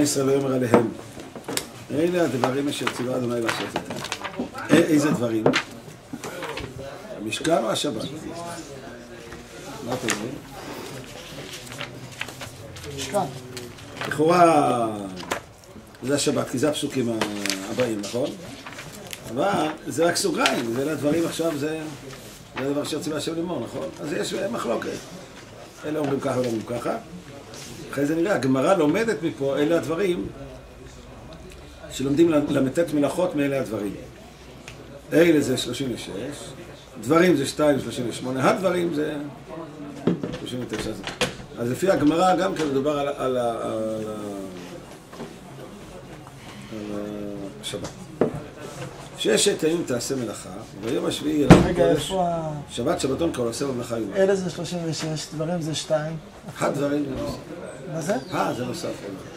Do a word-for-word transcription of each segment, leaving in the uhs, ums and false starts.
ישראל ויאמר עליהם. אלה הדברים אשר ציווה אדוני לעשות אותם. איזה דברים? המשכן או השבת? מה אתם אומרים? משכן. לכאורה זה השבת, כי זה הפסוקים הבאים, נכון? אבל זה רק סוגריים, זה לדברים עכשיו, זה הדבר שרציבה השם לימור, נכון? אז יש מחלוקת. אלה אומרים ככה ואלה אומרים ככה. אחרי זה נראה, הגמרא לומדת מפה, אלה הדברים שלומדים למתת מלאכות מאלה הדברים. אלה זה שלושים ושש, דברים זה שתיים שלושים ושמונה, הדברים זה שלושים ותשע. אז לפי הגמרא גם כן מדובר על, על, על, על, על השבת. ששת הימים תעשה מלאכה, וביום השביעי ילך קודש, שבת שבתון כל עושה במלאכה יום. אלה זה שלושים ושש, דברים זה שתיים. הדברים זה נוסף. מה זה? אה, זה נוסף.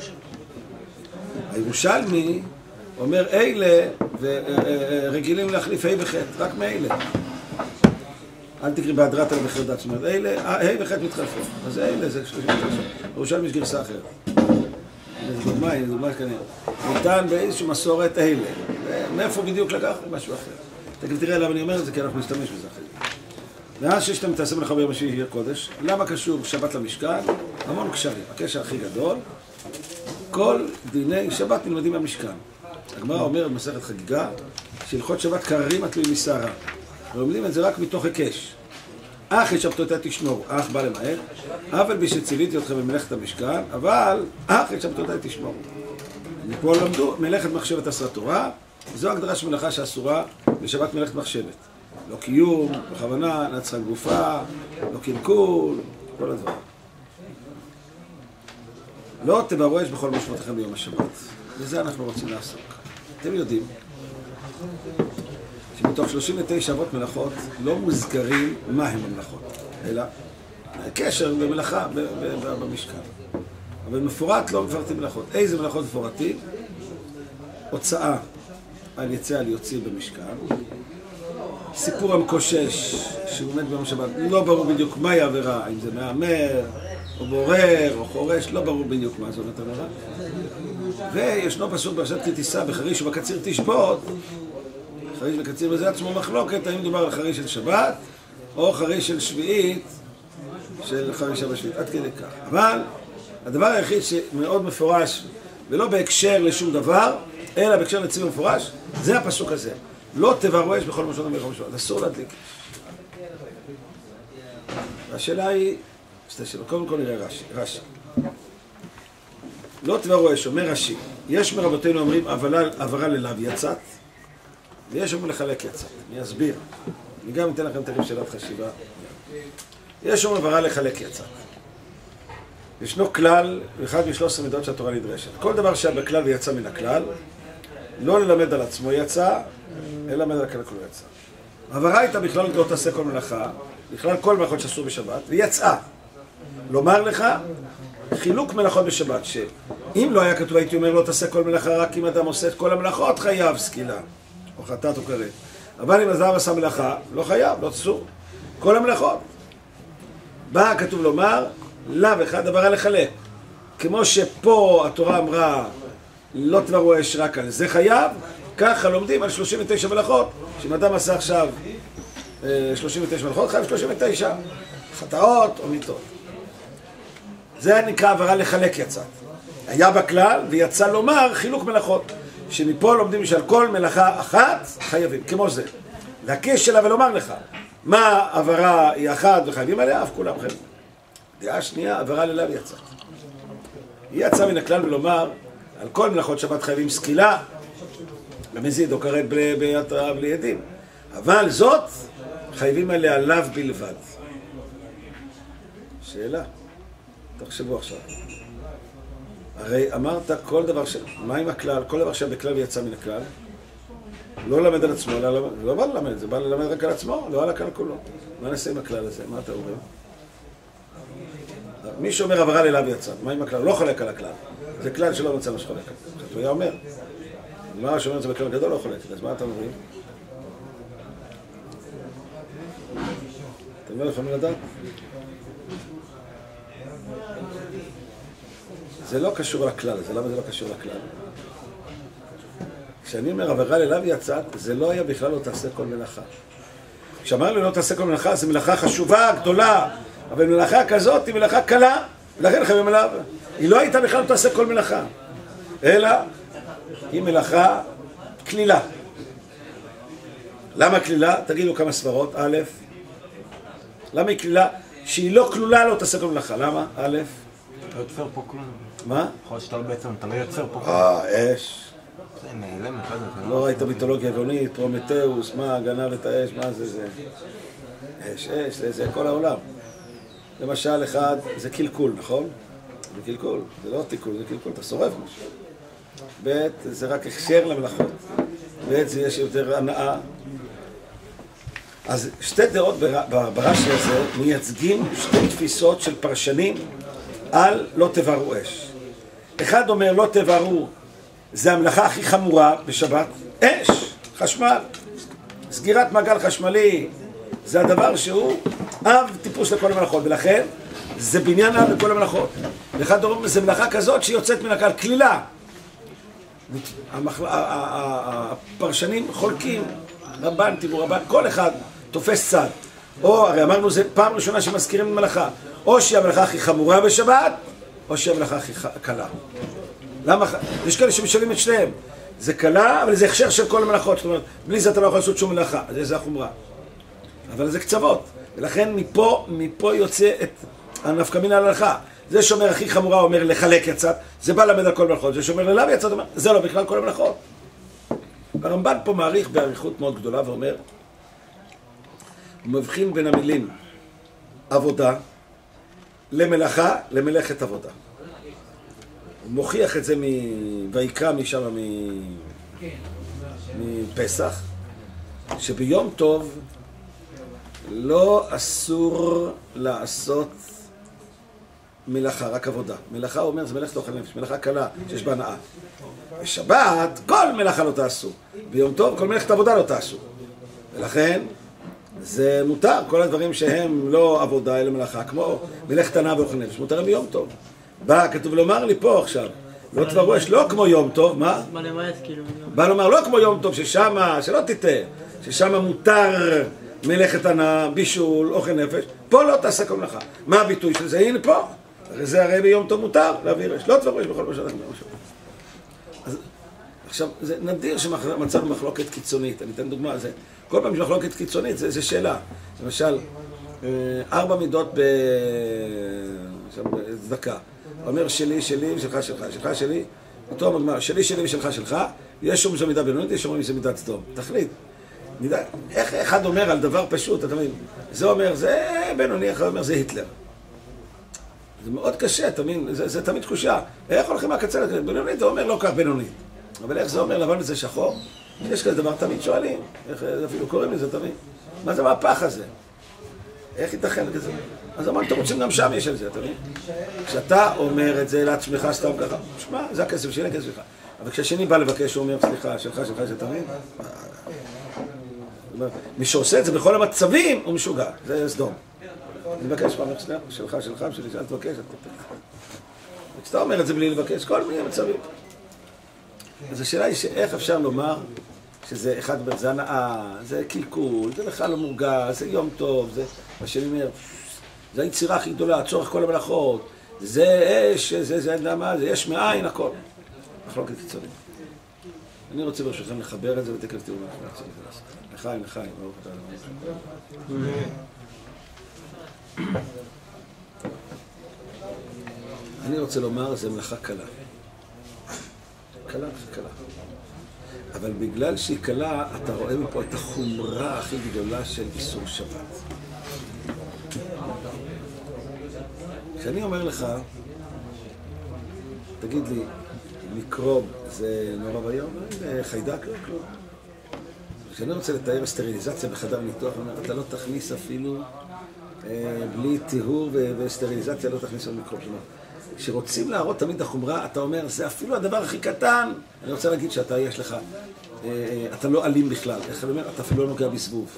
הירושלמי אומר אלה ורגילים להחליף ה' וח', רק מאלה. אל תקריא בהדרת על בחרדת, זאת אומרת, אלה, ה' וח' מתחלפים. אז אלה זה שלושים ושש. ירושלמי יש גרסה אחרת. זה דוגמה, זה דוגמה כנראה. ניתן באיזושהי מסורת אלה. מאיפה בדיוק לקח? משהו אחר. תכף תראה למה אני אומר את זה, כי אנחנו נשתמש בזה אחרי. ואז שיש להם תעשה מלאכה ביום השביעי קודש. למה קשור שבת למשכן? המון קשרים. הקשר הכי גדול. כל דיני שבת נלמדים מהמשכן. הגמרא אומרת במסכת חגיגה, שהלכות שבת קררים התלויים משערה. ולומדים את זה רק מתוך היקש. אך את שבתותיה תשמור, אך בא למעט, אבל בשציוויתי אתכם במלאכת המשכן, אבל אך את שבתותיה תשמור. מפה למדו מלאכת מחשבת עשרה תורה, וזו הגדרה של מלאכה שאסורה בשבת מלאכת מחשבת. לא קיום, בכוונה, נצחה גופה, לא קלקול, כל הדברים. לא תברו אש בכל משמעותיכם ביום השבת. וזה אנחנו רוצים לעסוק. אתם יודעים שמתוך שלושים ותשע אבות מלאכות לא מוזכרים מה הם המלאכות, אלא קשר במלאכה במשכן. אבל מפורט לא מפרטים מלאכות. איזה מלאכות מפורטים? הוצאה על יציאה ליוצאים במשכן. סיפור המקושש שעומד ביום שבת, לא ברור בדיוק מהי העבירה, אם זה מאמר, או בורר, או חורש, לא ברור בדיוק מה זאת העבירה. וישנו פסוק בפרשת כי תישא בחריש ובקציר תשבות. חריש וקציר בזה עצמו מחלוקת, האם מדובר על חריש של שבת, או חריש של שביעית, של חרישה בשביעית, עד כדי כך. אבל הדבר היחיד שמאוד מפורש, ולא בהקשר לשום דבר, אלא בהקשר לציבור מפורש, זה הפסוק הזה. לא תברו אש בכל משמעותיכם ביום השבת. אסור להדליק. והשאלה היא, שתי שאלות, קודם כל נראה רש"י. רש"י. לא תברו אש, אומר רש"י, יש מרבותינו אומרים עברה ללאו יצאת, ויש אומרים לחלק יצאת. אני אסביר. אני גם אתן לכם תקף שאלת חשיבה. יש אומרים עברה לחלק יצאת. ישנו כלל, אחד משלוש עשרה מידות שהתורה נדרשת. כל דבר שהיה בכלל ויצא מן הכלל, לא ללמד על עצמו יצא, אלא ללמד על הכלל כולו יצא. העברה הייתה בכלל לא תעשה כל מלאכה, בכלל כל מלאכות שאסור בשבת, ויצאה. לומר לך, חילוק מלאכות בשבת, שאם לא היה כתוב הייתי אומר לא תעשה כל מלאכה, רק אם אדם עושה את כל המלאכות חייב סקילה, או חטאת או כרת. אבל אם אדם עשה מלאכה, לא חייב, לא אסור. כל המלאכות. בא כתוב לומר, לאו אחד עברה לחלק. כמו שפה התורה אמרה, לא תברו אש רק על זה חייב, ככה לומדים על שלושים ותשע מלאכות, שאם אדם עשה עכשיו שלושים ותשע מלאכות, חייב שלושים ותשע חטאות או מיתות. זה נקרא עברה לחלק יצא. היה בכלל ויצא לומר חילוק מלאכות, שמפה לומדים שעל כל מלאכה אחת חייבים, כמו זה. להקיש שלה ולומר לך, מה עברה היא אחת וחייבים עליה, אף כולם חייבים. דעה שנייה, עברה ללאו יצא. היא יצא מן הכלל ולומר, על כל מלאכות שבת חייבים סקילה, במזיד או כרת בהתראה בלי עדים. אבל זאת, חייבים עליה לאו בלבד. שאלה, תחשבו עכשיו. הרי אמרת כל דבר ש... מה עם הכלל? כל דבר שהיה בכלל ויצא מן הכלל. לא ללמד על עצמו, לא, לא בא ללמד, זה בא ללמד רק על עצמו, לא על הכלל כולו. מה נעשה עם הכלל הזה? מה אתה אומר? מי שאומר עברה ללאו יצא, מה עם הכלל? לא חולק על הכלל. זה כלל שלא מצא מה שחולק. הוא היה אומר. מה שאומר את זה בכלל גדול לא חולק. אז מה אתה אומרים? אתם לא יכולים לדעת? זה לא קשור לכלל, זה למה זה לא קשור לכלל? כשאני אומר עבירה ללאו יצאת, זה לא היה בכלל לא תעשה כל מלאכה. כשאמר לי לא תעשה כל מלאכה, זו מלאכה חשובה, גדולה, אבל מלאכה כזאת היא מלאכה קלה, ולכן חייבים עליו. היא לא הייתה בכלל לא תעשה כל מלאכה, אלא היא מלאכה כלילה. למה כלילה? תגידו כמה סברות. א', למה היא כלילה? שהיא לא כלולה לא תעשה כל מלאכה. למה? א', לא יוצר פה כלום. מה? יכול להיות שאתה בעצם, אתה לא יוצר פה כלום. אה, אש. זה נעלם אחד. לא ראית מיתולוגיה גאונית, פרומטאוס, מה, גנב את האש, מה זה זה? אש, אש, זה, זה כל העולם. למשל, אחד, זה קלקול, נכון? זה קלקול, זה לא תיקול, זה קלקול, אתה שורף משהו. ב', זה רק הכשר למלאכות. ב', זה יש יותר הנאה. אז שתי דעות ברש"י הזה מייצגים שתי תפיסות של פרשנים על לא תבערו אש. אחד אומר לא תבערו, זה המלאכה הכי חמורה בשבת, אש, חשמל, סגירת מעגל חשמלי, זה הדבר שהוא אב טיפוס לכל המלאכות, ולכן זה בניין אב לכל המלאכות. ואחד אומר, זה מלאכה כזאת שיוצאת מן הכלל, כלילה. הפרשנים חולקים, רבן, תראו רבן, כל אחד תופס צד. או, הרי אמרנו, זה פעם ראשונה שמזכירים מלאכה, או שהיא המלאכה הכי חמורה בשבת, או שהיא המלאכה הכי קלה. למה? יש כאלה שמשלבים את שניהם. זה קלה, אבל זה הכשר של כל המלאכות. זאת אומרת, בלי זה אתה לא יכול לעשות שום מלאכה. אז זה החומרה. אבל זה קצוות. ולכן מפה, מפה יוצא את הנפקא מינה להלכה. זה שאומר הכי חמורה אומר לחלק יצאת, זה בא למד על כל המלאכות. זה שאומר ללאו יצאת, אומר, זה לא בכלל כל המלאכות. הרמב"ן פה מעריך בעריכות מאוד גדולה ואומר, הוא מבחין בין המילים עבודה למלאכה, למלאכת עבודה. הוא מוכיח את זה ויקרא משם מפסח, שביום טוב לא אסור לעשות מלאכה, רק עבודה. מלאכה, הוא אומר, זה מלאכת אוכל נפש, מלאכה קלה, שיש בה הנאה. בשבת, כל מלאכה לא תעשו. ביום טוב, כל מלאכת עבודה לא תעשו. ולכן, זה מותר, כל הדברים שהם לא עבודה, אלא מלאכה, כמו מלאכת הנאה ואוכל נפש, מותרים ביום טוב. בא, כתוב לומר לי פה עכשיו, לא תבערו אש, לא כמו יום טוב, מה? בא למעט, כאילו. בא לומר, לא כמו יום טוב, ששמה, שלא תטעה, ששמה מותר מלאכת הנאה, בישול, אוכל נפש, פה לא תעשה כל מלאכה. מה הביטוי של זה? הנה פה. הרי זה הרי ביום טוב מותר להעביר אש, לא תבערו אש בכל מה שאנחנו אומרים. אז עכשיו, זה נדיר שמצאנו מחלוקת קיצונית, אני אתן דוגמה, זה, כל פעם שמחלוקת קיצונית, זה, זה שאלה. למשל, ארבע מידות בצדקה. אומר שלי, שלי ושלך, שלך, שלך, שלי, אותו המגמר, שלי, שלי ושלך, שלך, יש שום זו מידה בינונית, יש אומרים שזה מידת סדום. תחליט. מידה, איך אחד אומר על דבר פשוט, אתה מבין? זה אומר, זה בינוני, אחד אומר, זה היטלר. זה מאוד קשה, אתה מבין? זה, זה תמיד תחושה. איך הולכים מהקצה לכזה? בינונית, זה אומר לא כך בינונית. אבל איך זה אומר לבן וזה שחור? יש כזה דבר, תמיד שואלים. איך אפילו קוראים לזה, תמיד. מה זה מהפך הזה? איך ייתכן כזה? אז אמרנו, אתם רוצים גם שם יש על זה, אתה מבין? כשאתה אומר את זה לעצמך סתם ככה, שמע, זה הכסף שלי, הכסף שלך. אבל כשהשני בא לבקש, הוא אומר, סליחה, שלך, שלך, שאתה מבין? מי שעושה את זה בכל המצבים, הוא משוגע. זה סדום. אני מבקש פעם, שלך, שלך, שלי, שאל תבקש, את תבקש. וכשאתה אומר את זה בלי לבקש, כל מיני מצבים. אז השאלה היא שאיך אפשר לומר שזה אחד, זה הנאה, זה קלקול, זה בכלל לא מורגש, זה יום טוב, זה, מה שאני אומר, זה היצירה הכי גדולה, צורך כל המלאכות, זה אש, זה, זה, זה, מה, זה יש מאין, הכל. מחלוקת קיצונית. אני רוצה ברשותכם לחבר את זה ותכף תראו מה אנחנו רוצים לעשות. לחיים, לחיים, ברוך אתה אלוהים. אני רוצה לומר, זה מלאכה קלה. קלה, זה קלה. אבל בגלל שהיא קלה, אתה רואה מפה את החומרה הכי גדולה של איסור שבת. כשאני אומר לך, תגיד לי, מיקרוב זה נורא ויום? חיידק לא כלום. כשאני רוצה לתאר סטריליזציה בחדר ניתוח, אני אומר, אתה לא תכניס אפילו, בלי טיהור וסטריליזציה, לא תכניס על מיקרוב שלנו. כשרוצים להראות תמיד החומרה, אתה אומר, זה אפילו הדבר הכי קטן. אני רוצה להגיד שאתה יש לך, אתה לא אלים בכלל. איך אני אומר? אתה אפילו לא נוגע בזבוב.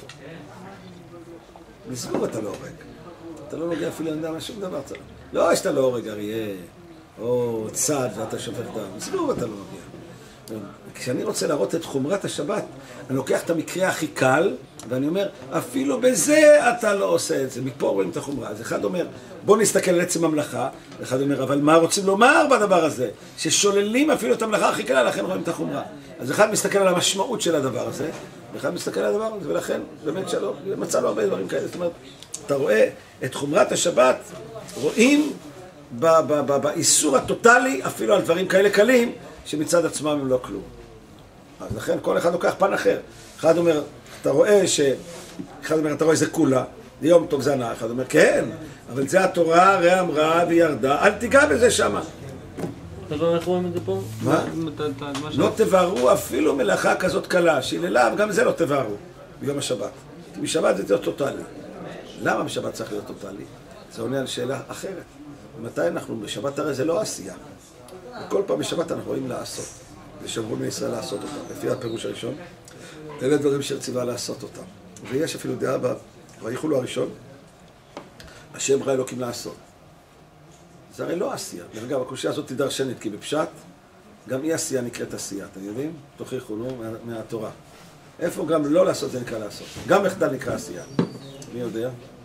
בזבוב אתה לא הורג. אתה לא נוגע אפילו, אני יודע מה, שום דבר. לא שאתה לא הורג אריה, או צד ואתה שופך דם. זבוב אתה לא מגיע. כשאני רוצה להראות את חומרת השבת, אני לוקח את המקרה הכי קל, ואני אומר, אפילו בזה אתה לא עושה את זה. מפה רואים את החומרה. אז אחד אומר, בוא נסתכל על עצם המלאכה, ואחד אומר, אבל מה רוצים לומר בדבר הזה? ששוללים אפילו את המלאכה הכי קלה, לכן רואים את החומרה. אז אחד מסתכל על המשמעות של הדבר הזה, ואחד מסתכל על הדבר הזה, ולכן, באמת שלא, מצא לו הרבה דברים כאלה. זאת אומרת, אתה רואה את חומרת השבת, רואים באיסור הטוטלי, אפילו על דברים כאלה קלים, שמצד עצמם הם לא כלום. אז לכן כל אחד לוקח פן אחר. אחד אומר, אתה רואה ש... אחד אומר, אתה רואה זה כולה, זה יום טוב זה הנאה. אחד אומר, כן, אבל זה התורה, הרי אמרה וירדה, אל תיגע בזה שמה. אתה לא איך רואים את זה פה? מה? לא תבערו אפילו מלאכה כזאת קלה, שהיללה, גם זה לא תבערו ביום השבת. משבת זה להיות טוטלי. למה בשבת צריך להיות טוטלי? זה עונה על שאלה אחרת. מתי אנחנו, בשבת הרי זה לא עשייה. וכל פעם בשבת אנחנו רואים לעשות. ושמרו בני ישראל לעשות אותם. לפי הפירוש הראשון, אלה דברים שרציבה לעשות אותם. ויש אפילו דעה בה, ויחולו הראשון, השם ראה אלוקים לעשות. זה הרי לא עשייה. אגב, הקושיה הזאת היא דרשנית, כי בפשט, גם אי עשייה נקראת עשייה. אתם יודעים? תוכיחו, נו, מה, מהתורה. איפה גם לא לעשות זה נקרא לעשות. גם מחדל נקרא עשייה. מי יודע?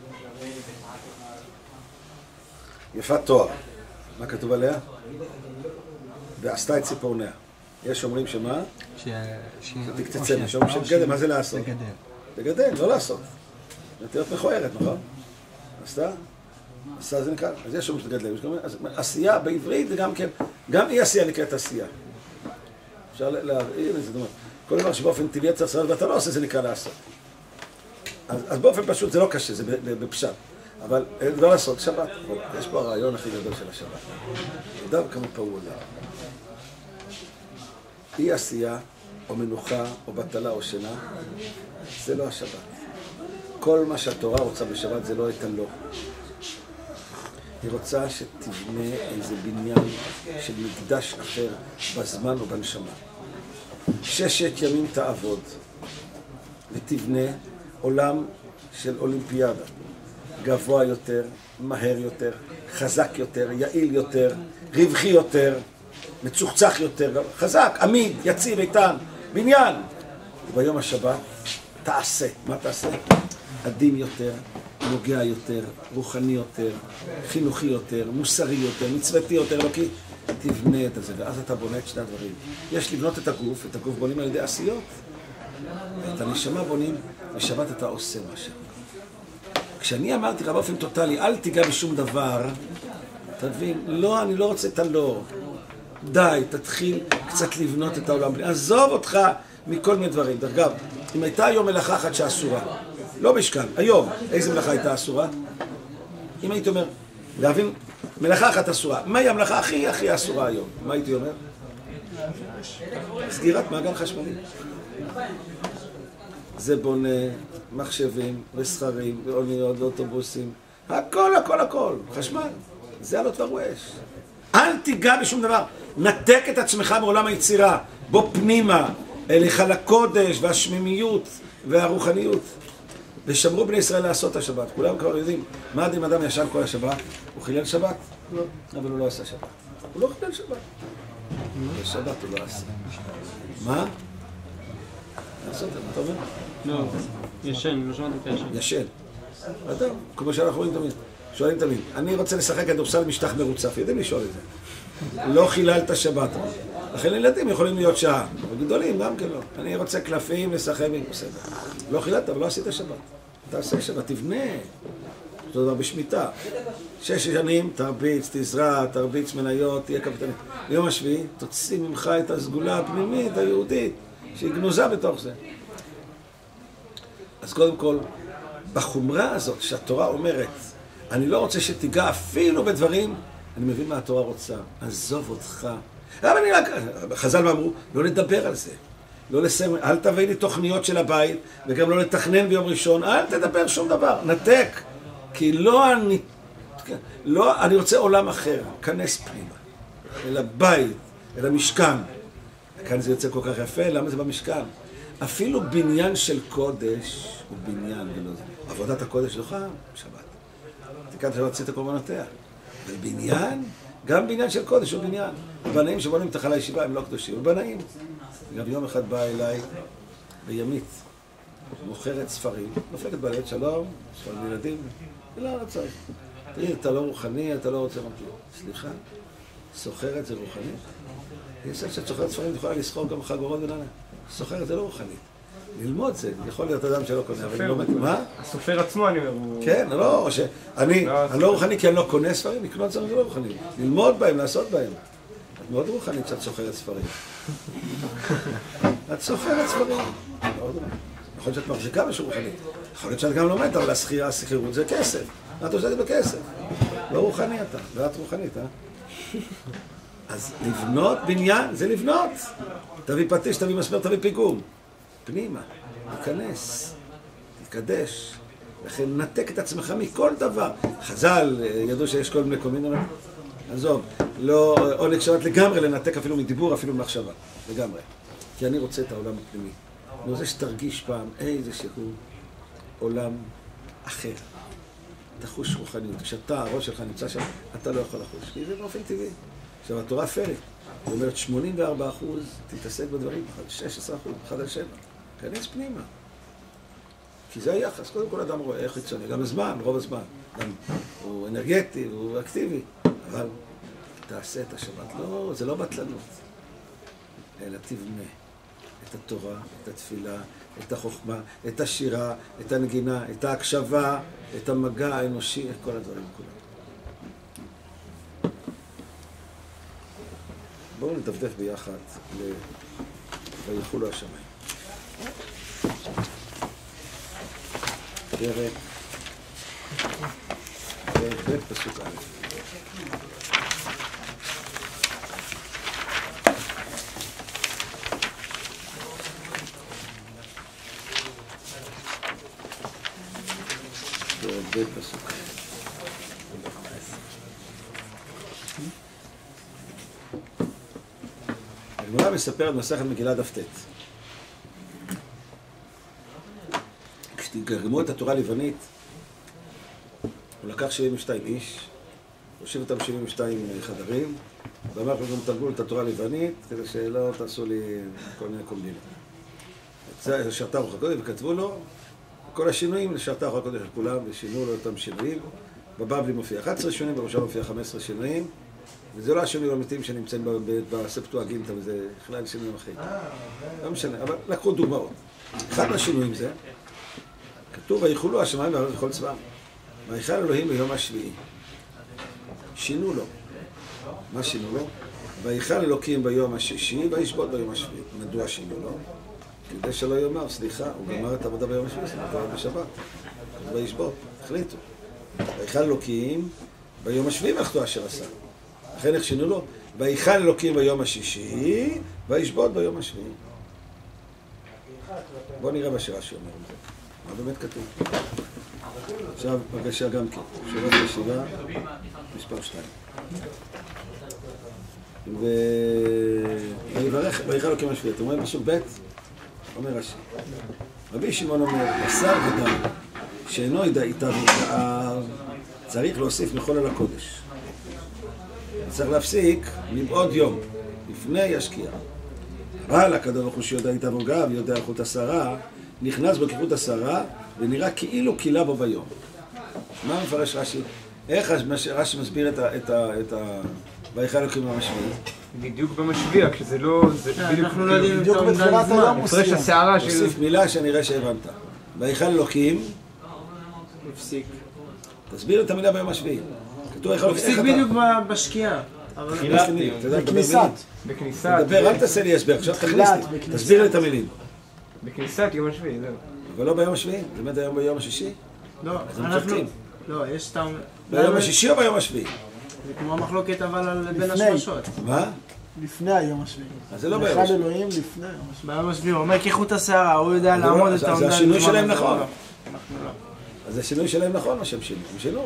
יפת תואר. מה כתוב עליה? ועשתה את ציפורניה. יש אומרים שמה? תקצצני. יש אומרים שגדל, מה זה לעשות? לגדל. לגדל, לא לעשות. זה להיות מכוערת, נכון? עשתה? עשתה זה נקרא. אז יש אומרים שתגדל. עשייה בעברית זה גם כן, גם אי עשייה נקראת עשייה. אפשר להבהיר את זה, זאת אומרת, כל דבר שבאופן טבעי צריך לעשות ואתה לא עושה, זה נקרא לעשות. אז באופן פשוט זה לא קשה, זה בפשט. אבל לא לעשות שבת. יש פה הרעיון הכי גדול של השבת. יודע כמה פעולה. אי עשייה, או מנוחה, או בטלה, או שינה, זה לא השבת. כל מה שהתורה רוצה בשבת זה לא את הלא. היא רוצה שתבנה איזה בניין של מקדש אחר בזמן או בנשמה. ששת ימים תעבוד, ותבנה עולם של אולימפיאדה. גבוה יותר, מהר יותר, חזק יותר, יעיל יותר, רווחי יותר, מצוחצח יותר, חזק, עמיד, יציב, איתן, בניין. וביום השבת תעשה. מה תעשה? עדין יותר, נוגע יותר, רוחני יותר, חינוכי יותר, מוסרי יותר, מצוותי יותר, לא כי תבנה את זה, ואז אתה בונה את שני הדברים. יש לבנות את הגוף, את הגוף בונים על ידי עשיות, ואת הנשמה בונים, בשבת אתה עושה משהו. כשאני אמרתי לך באופן טוטלי, אל תיגע בשום דבר, תבין, לא, אני לא רוצה את הלא. די, תתחיל קצת לבנות את העולם. עזוב אותך מכל מיני דברים. דרך אגב, אם הייתה היום מלאכה אחת שאסורה, לא משכן, היום, איזה מלאכה הייתה אסורה? אם הייתי אומר, להבין, מלאכה אחת אסורה, מהי המלאכה הכי הכי אסורה היום? מה הייתי אומר? סגירת מעגל חשמלי. זה בונה מחשבים וסחרים ואוניות ואוטובוסים, הכל הכל הכל, חשמל, זה לא תברו אש. אל תיגע בשום דבר, נתק את עצמך מעולם היצירה, בוא פנימה, אליך לקודש והשמימיות והרוחניות. ושמרו בני ישראל לעשות את השבת, כולם כבר יודעים, מה אם אדם ישן כל השבת? הוא חילל שבת? לא, אבל הוא לא עשה שבת. הוא לא חילל שבת. בשבת הוא לא עשה. מה? לעשות את זה, אתה אומר? לא, ישן, לא שמעתי את הישן. ישן. אדם, כמו שאנחנו רואים תמיד, שואלים תמיד, אני רוצה לשחק כדורסל משטח מרוצף, יודעים לשאול את זה. לא חיללת שבת. לכן ילדים יכולים להיות שעה, וגדולים גם כן לא. אני רוצה קלפים לשחק, בסדר. לא חיללת, אבל לא עשית שבת. תעשה שבת, תבנה. זאת אומרת, בשמיטה. שש שנים, תרביץ, תזרע, תרביץ מניות, תהיה קפטנית. ביום השביעי, תוציא ממך את הסגולה הפנימית, היהודית, שהיא גנוזה בתוך זה. אז קודם כל, בחומרה הזאת שהתורה אומרת, אני לא רוצה שתיגע אפילו בדברים, אני מבין מה התורה רוצה, עזוב אותך. אבל אני רק, חז"ל מה אמרו, לא לדבר על זה. לא לסיים, אל תביא לי תוכניות של הבית, וגם לא לתכנן ביום ראשון, אל תדבר שום דבר, נתק. כי לא אני, לא, אני רוצה עולם אחר, כנס פנימה, אל הבית, אל המשכן. כאן זה יוצא כל כך יפה, למה זה במשכן? אפילו בניין של קודש הוא בניין ולא זה. עבודת הקודש שלך, שבת. תיקנת שלא עשית קורבנותיה. אבל בניין, גם בעניין של קודש הוא בניין. הבנאים שבונים את החלה הישיבה הם לא קדושים, הם בנאים. גם יום אחד בא אליי בימית, מוכרת ספרים, נופקת בעלת שלום, ספרים ילדים, לא, לא צריך. תראי, אתה לא רוחני, אתה לא רוצה מפליט. סליחה, סוחרת זה רוחני? אני חושב שאת סוחרת ספרים, את יכולה לסחור גם חגורות ונעליים. סוחרת זה לא רוחני. ללמוד זה, יכול להיות אדם שלא קונה, אבל אני לא... מה? הסופר עצמו, אני אומר, הוא... כן, לא, שאני לא רוחני כי אני לא קונה ספרים, לקנות ספרים זה לא רוחני. ללמוד בהם, לעשות בהם. את מאוד רוחנית שאת סוחרת ספרים. את סוחרת ספרים. יכול להיות שאת מחזיקה משהו רוחני. יכול להיות שאת גם לומדת, אבל השכירה, השכירות זה כסף. את עושה בכסף. לא רוחני אתה, ואת רוחנית, אה? אז לבנות בניין זה לבנות. תביא פטיש, תביא מסמר, תביא פיגום. פנימה, תיכנס, תתקדש, לכן נתק את עצמך מכל דבר. חז"ל ידעו שיש כל מיני קומין, עזוב, לא עונג שבת לגמרי לנתק אפילו מדיבור, אפילו ממחשבה, לגמרי. כי אני רוצה את העולם הפנימי. אני רוצה שתרגיש פעם איזשהו עולם אחר. תחוש רוחניות. כשאתה, הראש שלך נמצא שם, אתה לא יכול לחוש. כי זה באופן טבעי. עכשיו, התורה פרק. זאת אומרת, שמונים וארבעה אחוז תתעסק בדברים, שש עשרה אחוז, אחד על שבע. כנס פנימה. כי זה היחס. קודם כל אדם רואה איך חיצוני. גם הזמן, רוב הזמן. גם הוא אנרגטי, הוא אקטיבי. אבל תעשה את השבת. לא, זה לא בטלנות. אלא תבנה את התורה, את התפילה, את החוכמה, את השירה, את הנגינה, את ההקשבה, את המגע האנושי, את כל הדברים כולם. בואו נדפדף ביחד ל... ויחולו השמיים. פרק פרק ב' פסוק א'. פרק ב' פסוק א'. הגמרא מספרת מסכת מגילה דף ט'. כשתגרמו את התורה הלבנית, הוא לקח שבעים ושתיים איש, הושיב אותם שבעים ושתיים חדרים, ואמר לכם גם תרגלו את התורה הלבנית, כדי שלא תעשו לי כל מיני קומבינות. זה שרתה רוח הקודש, וכתבו לו כל השינויים לשרתה רוח הקודש של כולם, ושינו לו אותם שינויים. בבבלי מופיע אחת עשרה שינויים, בראשון מופיע חמישה עשר שינויים. וזה לא השינויים האמיתיים שנמצאים בספטואגינטה, וזה בכלל שינויים אחרים. לא משנה, אבל לקחו דוגמאות. אחד מהשינויים זה, כתוב, ויחולו השמיים והארץ וכל צבאם. ויחל אלוהים ביום השביעי. שינו לו. מה שינו לו? ויחל אלוקים ביום השישי, וישבות ביום השביעי. מדוע שינו לו? כדי שלא יאמר, סליחה, הוא גמר את העבודה ביום השביעי, זה נתן בשבת. וישבות, החליטו. ויחל אלוקים ביום השביעי מלאכתו אשר עשה. לכן איך שינו לו? ויחל אלוקים ביום השישי, וישבות ביום השביעי. בואו נראה מה שרש"י אומר על זה. מה באמת כתוב? עכשיו, בבקשה גם כן. שאלות ישיבה, מספר שתיים. ויברך, ויחל אלוקים השביעי. אתם רואים פסוק ב'? אומר רש"י. רבי שמעון אומר, בשר ודם, שאינו ידע איתה ותער, צריך להוסיף מחול על הקודש. צריך להפסיק מבעוד יום, לפני השקיעה. אבל הקדוש ברוך הוא שיודע איתה וגב, יודע איכות השרה, נכנס בכיחות השרה, ונראה כאילו קילה בו ביום. מה מפרש רש"י? איך רש"י מסביר את ה... את ה... את ה... ויחל אלוקים במשביעי? בדיוק במשביע, כשזה לא... אנחנו לא יודעים בדיוק בתחילת היום הפרש השערה של... תוסיף מילה שנראה שהבנת. ויחל אלוקים... הפסיק. תסביר את המילה ביום השביעי. כתוב איך... הפסיק בדיוק בשקיעה. בכניסת. בכניסת. תדבר, אל תעשה לי הסבר, עכשיו תכניס לי. תסביר לי את המילים. בכניסת יום השביעי, זהו. אבל לא ביום השביעי? באמת היום ביום השישי? לא, אז הם אנחנו... צודקים. לא, יש סתם... ביום השישי או ביום השביעי? זה כמו המחלוקת אבל על בין לפני. השמשות. מה? לפני היום השביעי. אז זה לא ביום אחד השביעי. אלוהים לפני היום השביעי. ביום השביעי, הוא אומר כיחות השערה, הוא יודע לעמוד את זה העמדה. השינוי שלהם נכון. אנחנו לא. אז השינוי שלהם נכון מה שהם שינו. הם שינו.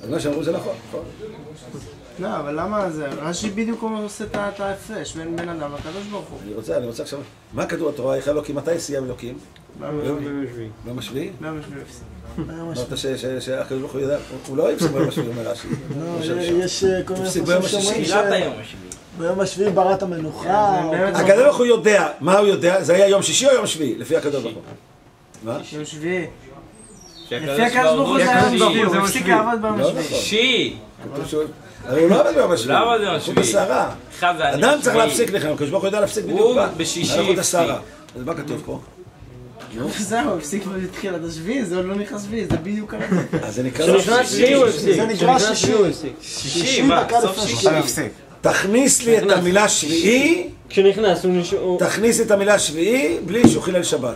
אז מה שאמרו זה נכון, נכון. לא, אבל למה זה? רש"י בדיוק עושה את ההפרש בין בן אדם לקדוש ברוך הוא. אני רוצה, אני רוצה עכשיו... מה כתוב בתורה? איך אלוקים? מתי סיים אלוקים? ביום השביעי? ביום השביעי הפסיק. אמרת שהקדוש ברוך הוא יודע... הוא לא הפסיק ביום השביעי, אומר רש"י. יש כל מיני הפסיק ביום השישי. ביום השביעי בראת המנוחה. הקדוש ברוך הוא יודע. מה הוא יודע? זה היה יום שישי או יום שביעי? לפי הקדוש ברוך הוא. מה? יום שביעי. לפי הקדוש ברוך הוא זה היה יום שביעי, הוא הפסיק לעבוד ביום השביעי. שישי! הרי הוא לא עבד ביום השביעי. לא עבד ביום השביעי. הוא בסערה. אדם צריך להפסיק לכם, הקדוש ברוך הוא יודע להפסיק בדיוק. הוא בשישי הפסיק. אז מה כתוב פה? זהו, הוא הפסיק בתחילת השביעי, זה עוד לא נכנס שביעי, זה בדיוק ככה. אז זה נקרא שישי הוא הפסיק. זה נקרא שישי. שישי, מה? סוף שישי. תכניס לי את המילה שביעי, כשנכנס הוא... תכניס את המילה שביעי בלי שהוא חילל שבת.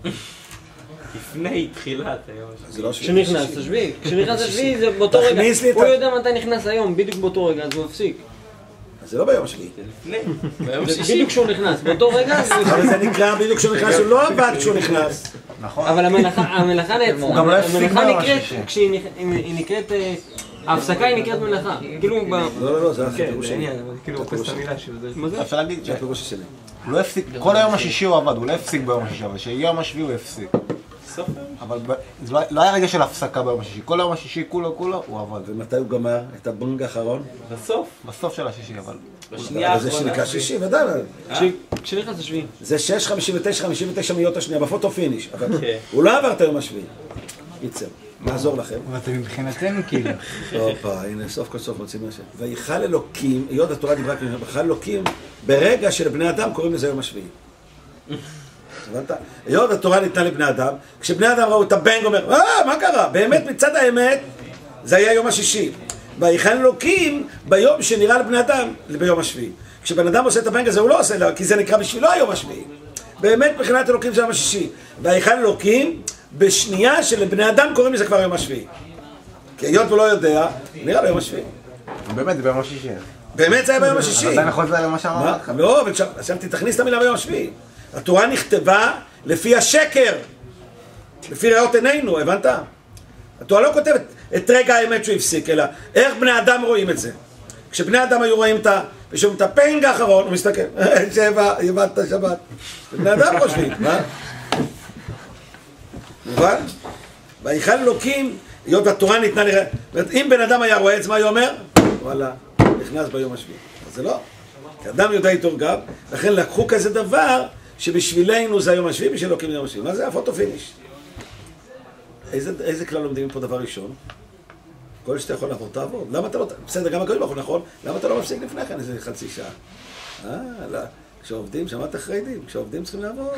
לפני תחילת היום. זה לא שביעי. כשנכנס השביעי. כשנכנס השביעי זה באותו רגע. הוא יודע מתי נכנס היום, בדיוק באותו רגע, אז הוא הפסיק. זה לא ביום השביעי. לפני. ביום זה שישי. בדיוק כשהוא נכנס, באותו רגע... אבל זה נקרא בדיוק כשהוא נכנס, הוא לא עבד כשהוא נכנס. נכון. אבל המלאכה נעצרה. הוא גם לא הפסיק המלאכה ביום נקראת, השישי. כשהיא נקראת... ההפסקה היא נקראת מלאכה. כאילו... ב- לא, לא, לא, זה כן, הפירוש זה שלי. עניין, אבל כאילו אופס את המילה שלו. זה- מה זה? אפשר להגיד זה הפירוש שלי. שהוא לא הפסיק, כל היום השישי הוא עבד, הוא לא הפסיק ביום השישי, אבל שיום השביעי הוא הפסיק. סוף היום. אבל ב- זה לא- לא היה רגע של הפסקה ביום השישי, כל היום השישי כולו כולו הוא עבד. ומתי הוא גמר את הבונג האחרון? בסוף. בסוף של השישי אבל. בשנייה אבל זה האחרונה. שנקרא שישי, ודאי. כש- כשנכנס השביעי. זה שש חמישים ותשע חמישים ותשע מאיות השנייה, בפוטו פיניש. אבל כן. הוא לא עבר את היום השביעי. ייצר. נעזור לכם. ואתם מבחינתנו כאילו. הופה, הנה, סוף כל סוף מוצאים מהשם. ויכל אלוקים, היות התורה דיברה כאן, ויכל אלוקים, ברגע שלבני אדם קוראים לזה יום השביעי. הבנת? היות התורה ניתנה לבני אדם, כשבני אדם ראו את הבנג אומר, אה, מה קרה? באמת מצד האמת, זה היה יום השישי. ויכל אלוקים ביום שנראה לבני אדם, ביום השביעי. כשבן אדם עושה את הבנג הזה, הוא לא עושה, כי זה נקרא בשבילו היום השביעי. באמת מבחינת אלוקים זה יום השישי. ויכל אלוקים, בשנייה שלבני אדם קוראים לזה כבר יום השביעי. כי היות הוא לא יודע, נראה לו יום השביעי. באמת זה ביום השישי. באמת זה היה ביום השישי. אז עדיין יכול להיות למה שאמרת מה? לך. לא, ושמתי, תכניס את המילה ביום השביעי. התורה נכתבה לפי השקר, לפי ראות עינינו, הבנת? התורה לא כותבת את רגע האמת שהוא הפסיק, אלא איך בני אדם רואים את זה. כשבני אדם היו רואים את ה... ושומעים את הפינג האחרון, הוא מסתכל, שבע, יבדת שבת. בני אדם חושבים, מה? מובן? ויכל אלוקים, היות התורה ניתנה לראה, אם בן אדם היה רואה את זה, מה הוא אומר? וואלה, נכנס ביום השביעי. אז זה לא. כי אדם יודע איתו גם, לכן לקחו כזה דבר שבשבילנו זה היום השביעי, בשביל אלוקים זה יום השביעי. מה זה הפוטו פיניש? איזה, איזה כלל לומדים פה דבר ראשון? כל שאתה יכול לעבור, תעבור. למה אתה לא... בסדר, גם הקדוש ברוך הוא נכון, למה אתה לא מפסיק לפני כן איזה חצי שעה? אה, לא. כשעובדים, שמעת חרדים, כשעובדים צריכים לעבור.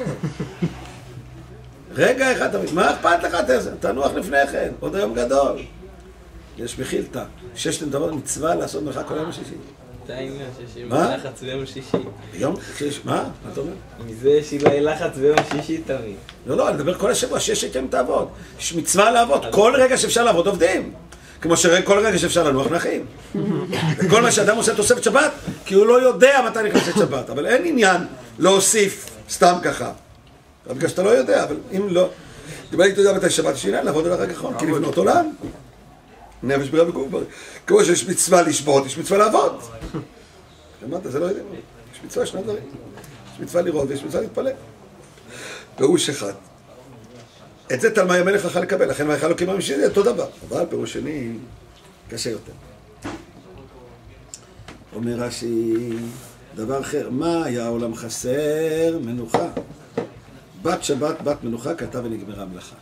רגע אחד, מה אכפת לך? תנוח לפני כן, עוד היום גדול. יש מחילתא, ששת דבר מצווה לעשות מלאכה כל יום השישי. זה העניין שיש מה? לחץ ביום שישי. ביום, כשיש, מה? מה אתה אומר? מזה שלא יהיה לחץ ביום שישי תמיד. לא, לא, אני מדבר כל השבוע, ששת ימים תעבוד. יש מצווה לעבוד, כל רגע שאפשר לעבוד עובדים. כמו שכל רגע שאפשר לנוח נחים. וכל מה שאדם עושה תוספת שבת, כי הוא לא יודע מתי נכנסת שבת. אבל אין עניין להוסיף סתם ככה. בגלל שאתה לא יודע, אבל אם לא... אם הייתי יודע מתי שבת, יש עניין לעבוד על הרגע האחרון, כי לבנות עולם. נפש בריאה בגוף בריא. כמו שיש מצווה לשבות, יש מצווה לעבוד. אמרת, זה לא יודע. יש מצווה שני דברים. יש מצווה לראות ויש מצווה להתפלל. פירוש אחד. את זה תלמי המלך יכול לקבל, לכן ויכל אלוקים ביום השישי, זה אותו דבר. אבל פירוש שני, קשה יותר. אומר רש"י, דבר אחר, מה היה העולם חסר? מנוחה. בת שבת, בת מנוחה, כתב ונגמרה המלאכה.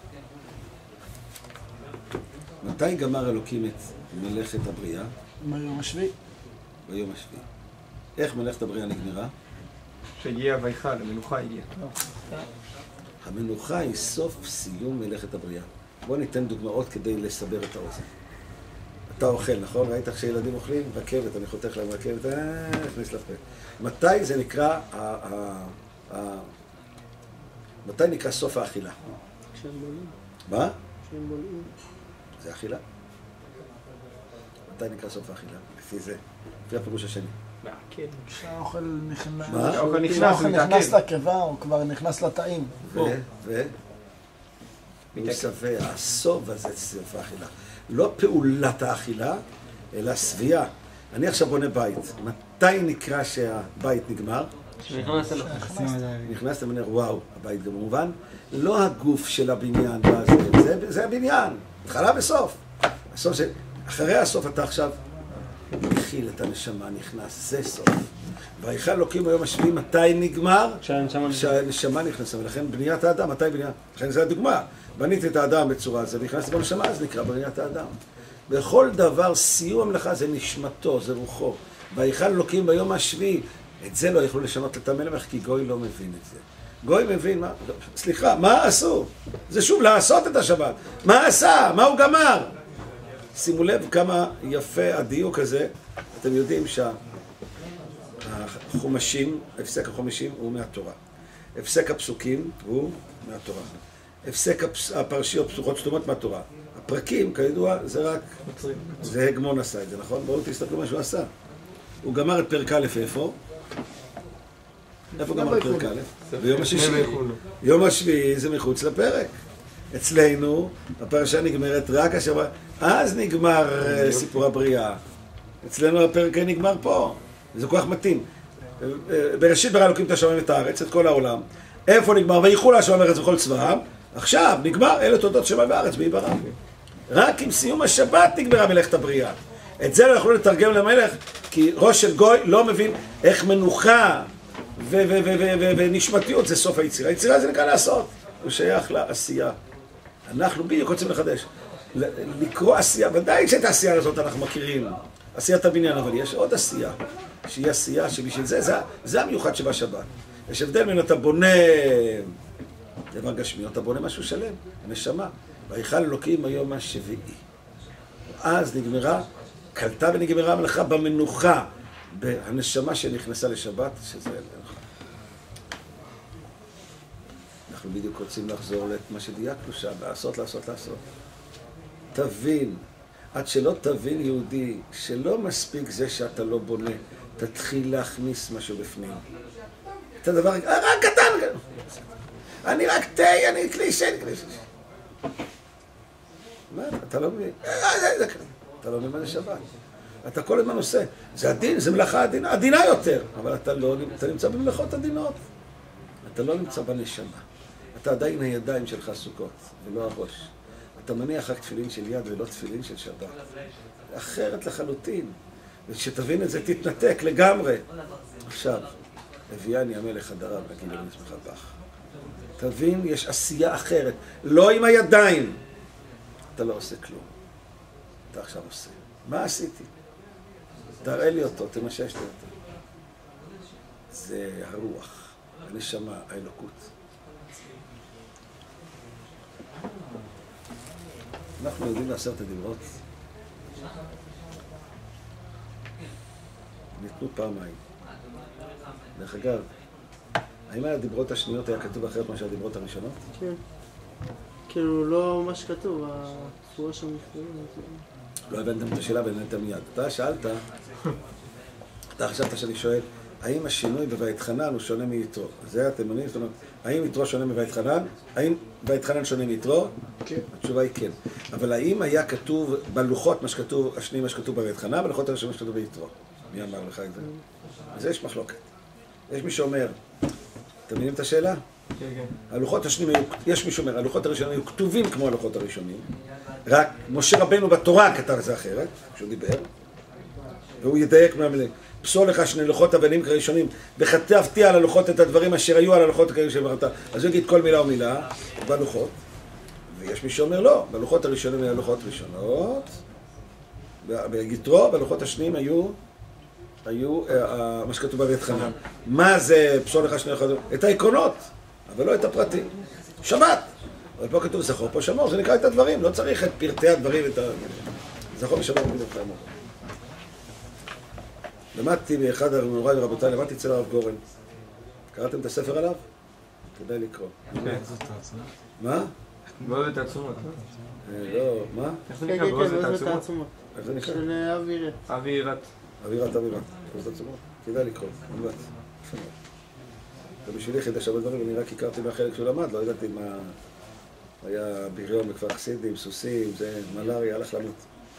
מתי גמר אלוקים את מלאכת הבריאה? ביום השביעי. ביום השביעי. איך מלאכת הבריאה נגמרה? שהגיע ויכל, המנוחה הגיעה. המנוחה היא סוף סיום מלאכת הבריאה. בואו ניתן דוגמאות כדי לסבר את האוזן. אתה אוכל, נכון? ראית איך שילדים אוכלים? רכבת, אני חותך להם רכבת, אה, נכניס לפה. מתי זה נקרא, ה, ה, ה, מתי נקרא סוף האכילה? כשהם בולעים. מה? כשהם בולעים. זה אכילה? מתי נקרא סוף האכילה? לפי זה, לפי הפירוש השני. מעכל. כשהאוכל נכנס... מה? האוכל נכנס, כשהאוכל הוא נכנס מתעכל. לקיבה, הוא כבר נכנס לתאים. ו? ו? הוא שבע, הסוף הזה סוף האכילה. לא פעולת האכילה, אלא סבייה. אני עכשיו בונה בית. מתי נקרא שהבית נגמר? נכנס אליו. נכנס למנהר, וואו, הבית גם מובן. לא הגוף של הבניין, זה, זה הבניין, התחלה וסוף. הסוף זה, אחרי הסוף אתה עכשיו מכיל את הנשמה, נכנס, זה סוף. והיכל אלוקים ביום השביעי, מתי נגמר? כשהנשמה נכנסה, ולכן בניית האדם, מתי בניית? לכן זו הדוגמה. בניתי את האדם בצורה הזו, ונכנסתי בנשמה, אז נקרא בניית האדם. בכל דבר, סיום המלאכה זה נשמתו, זה רוחו. והיכל אלוקים ביום השביעי, את זה לא יכלו לשנות את המלך, כי גוי לא מבין את זה. גוי מבין, מה? סליחה, מה עשו? זה שוב לעשות את השבת. מה עשה? מה הוא גמר? שימו לב כמה יפה הדיוק הזה. אתם יודעים שהחומשים, הפסק החומשים הוא מהתורה. הפסק הפסוקים הוא מהתורה. הפסק הפרשיות פסוקות סתומות מהתורה. הפרקים, כידוע, זה רק... זה הגמון עשה את זה, נכון? בואו תסתכלו מה שהוא עשה. הוא גמר את פרק א' איפה? איפה גמר את פרק א'? ביום השישי. יום השביעי זה מחוץ לפרק. אצלנו הפרשה נגמרת רק השבת. אז נגמר סיפור הבריאה. אצלנו הפרק נגמר פה. זה כל כך מתאים. בראשית ברא אלוקים את השמיים את הארץ, את כל העולם. איפה נגמר? ויחול השמיים והארץ וכל צבאם. עכשיו נגמר, אלה תולדות שמיים והארץ ויברא. רק עם סיום השבת נגמרה מלאכת הבריאה. את זה לא יכולו לתרגם למלך, כי ראש של גוי לא מבין איך מנוחה ונשמתיות זה סוף היצירה. היצירה זה נקרא לעשות. הוא שייך לעשייה. אנחנו בדיוק רוצים לחדש. לקרוא עשייה, ודאי שאת העשייה הזאת אנחנו מכירים. עשיית הבניין, אבל יש עוד עשייה. שהיא עשייה שבשביל זה, זה, זה המיוחד שבשבת. יש הבדל בין אתה בונה דבר גשמי, אתה בונה משהו שלם, הנשמה. והיכל אלוקים היום השביעי. אז נגמרה, קלטה ונגמרה המלאכה במנוחה, בהנשמה שנכנסה לשבת, שזה מלאכה. אנחנו בדיוק רוצים לחזור למה שדייקנו שם, לעשות, לעשות, לעשות. תבין, עד שלא תבין יהודי, שלא מספיק זה שאתה לא בונה, תתחיל להכניס משהו בפנים. את הדבר, רק קטן, אני רק תה, אני קלישה, אני קלישה. מה, אתה לא מבין? אתה לא מבין מה זה שבת. אתה כל הזמן עושה. זה הדין, זה מלאכה עדינה, עדינה יותר. אבל אתה לא, אתה נמצא במלאכות עדינות. אתה לא נמצא בנשמה. אתה עדיין הידיים שלך עסוקות, ולא הראש. אתה מניח רק תפילין של יד ולא תפילין של שבת. אחרת לחלוטין. וכשתבין את זה, תתנתק לגמרי. עכשיו, הביאני המלך הדרב, נגיד לו נצמך בך. תבין, יש עשייה אחרת. לא עם הידיים. אתה לא עושה כלום. אתה עכשיו עושה. מה עשיתי? תראה לי אותו, תמשש לי אותו. זה הרוח, הנשמה, האלוקות. אנחנו יודעים לעשות את הדיברות. ניתנו פעמיים. דרך אגב, האם הדיברות השניות היה כתוב אחרת מאשר הדיברות הראשונות? כן. כאילו לא מה שכתוב, הצורה שם נפגעים. לא הבנתם את השאלה והבנתם מיד. אתה שאלת, אתה חשבת שאני שואל, האם השינוי בויתחנן הוא שונה מיתרו? זה התימני, זאת אומרת, האם יתרו שונה מויתחנן? האם ויתחנן שונה מיתרו? כן. התשובה היא כן. אבל האם היה כתוב בלוחות מה שכתוב, השני מה שכתוב בויתחנן, בלוחות הראשונים שכתוב ביתרו? מי אמר לך את זה? אז יש מחלוקת. יש מי שאומר, אתם מבינים את השאלה? כן, כן. הלוחות השניים היו, יש מי שאומר, הלוחות הראשונים היו כתובים כמו הלוחות הראשונים, רק משה רבנו בתורה כתב את זה אחרת, כשהוא דיבר, והוא ידייק מהמילים. פסול לך שני לוחות אבנים כראשונים, וכתבתי על הלוחות את הדברים אשר היו על הלוחות כראשונים. אז הוא יגיד כל מילה ומילה בלוחות, ויש מי שאומר לא, בלוחות הראשונים היו לוחות ראשונות, ביתרו, בלוחות השניים היו, היו מה שכתוב בויתחנן. מה זה פסול לך שני לוחות? את העקרונות, אבל לא את הפרטים. שבת. אבל פה כתוב זכור, פה שמור, זה נקרא את הדברים, לא צריך את פרטי הדברים, את ה... זכור ושמור בדיוק כאמור. למדתי באחד המוריי ורבותיי, למדתי אצל הרב גורן. קראתם את הספר עליו? כדאי לקרוא. כן. מה? בעוד את העצומות. לא, מה? איך זה נקרא? בעוד את העצומות. איך זה נקרא? של אווירת. אווירת. אווירת אווירת. בעוד את העצומות? כדאי לקרוא. נמלץ. זה בשבילי חידש הרבה דברים, אני רק הכרתי מהחלק שהוא למד, לא ידעתי מה... היה בריון בכפר חסידים, סוסים, זה מלאריה, הלך למות.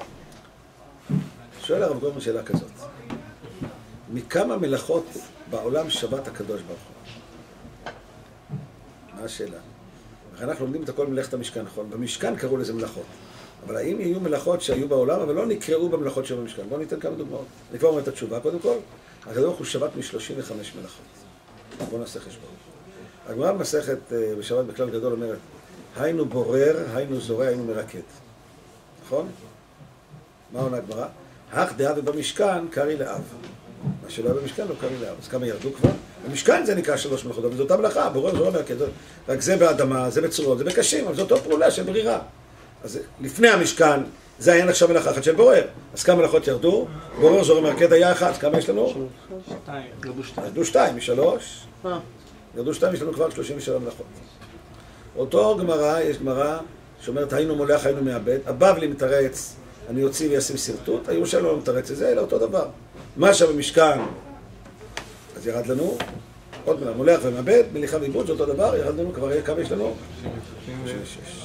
שואל הרב גורן שאלה כזאת, מכמה מלאכות בעולם שבת הקדוש ברוך הוא? מה השאלה? אנחנו לומדים את הכל מלאכת המשכן, נכון? במשכן קראו לזה מלאכות. אבל האם יהיו מלאכות שהיו בעולם, אבל לא נקראו במלאכות שהיו במשכן? בואו ניתן כמה דוגמאות. אני כבר אומר את התשובה, קודם כל, הקדוש ברוך הוא שבת מ-שלושים וחמש מלאכות. בואו נעשה חשבון. הגמרא במסכת בשבת בכלל גדול אומרת, היינו בורר, היינו זורע, היינו מרקד. נכון? מה עונה הגמרא? הך דעה ובמשכן קרי לאב. מה שלא היה במשכן לא קרי לאב. אז כמה ירדו כבר? במשכן זה נקרא שלוש מלאכות, אבל זו אותה מלאכה, בורר, זורע, מרקד. רק זה באדמה, זה בצורות, זה בקשים, אבל זו אותו פעולה של ברירה. אז לפני המשכן זה היה נחשב מלאכה אחת של בורר. אז כמה מלאכות ירדו? בורר, זורע, מרקד היה אחת. כמה יש לנו? שתיים. ירדו שתיים, משלוש. ירדו שתיים, יש לנו כבר שלושים ושבע מלאכות. אותו גמרא, יש גמרא שאומרת, היינו מולח, היינו מאבד. הבבלי מתרץ, אני יוציא וישים שרטוט. הירושלמי לא מתרץ את זה, אלא אותו דבר. מה שבמשכן, אז ירד לנו, עוד מילה, מולח ומאבד, מליחה ועיבוד, זה אותו דבר, ירד לנו, כבר כמה יש לנו? שלושים ושש.